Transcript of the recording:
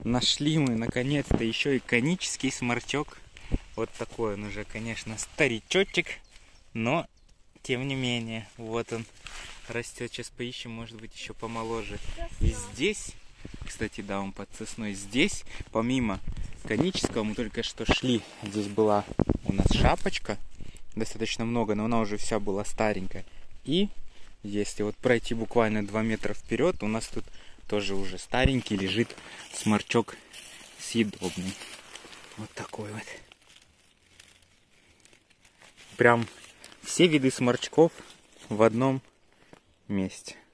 Нашли мы наконец-то еще и конический сморчок. Вот такой он уже, конечно, старичочек, но тем не менее, вот он растет. Сейчас поищем, может быть, еще помоложе. И здесь, кстати, да, он под сосной. Здесь, помимо конического, мы только что шли. Здесь была у нас шапочка, достаточно много, но она уже вся была старенькая. И если вот пройти буквально 2 метра вперед, у нас тут тоже уже старенький лежит сморчок съедобный. Вот такой вот. Прям все виды сморчков в одном месте.